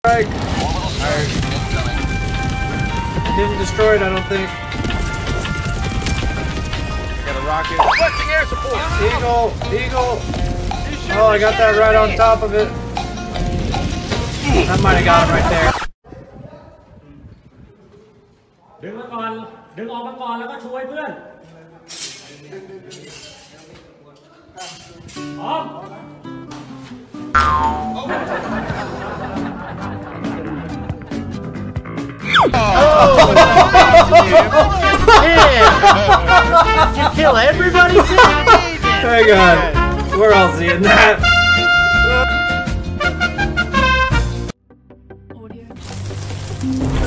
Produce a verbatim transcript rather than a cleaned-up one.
Right. Didn't destroy it, I don't think. Got a rocket. Requesting air support. Eagle, eagle. Oh, I got that right on top of it. That might have got him right there. ดึงมาก่อนดึงออกมาก่อนแล้วก็ช่วยเพื่อนพร้อม Did you kill everybody? Hang on. We're all seeing that. Audio.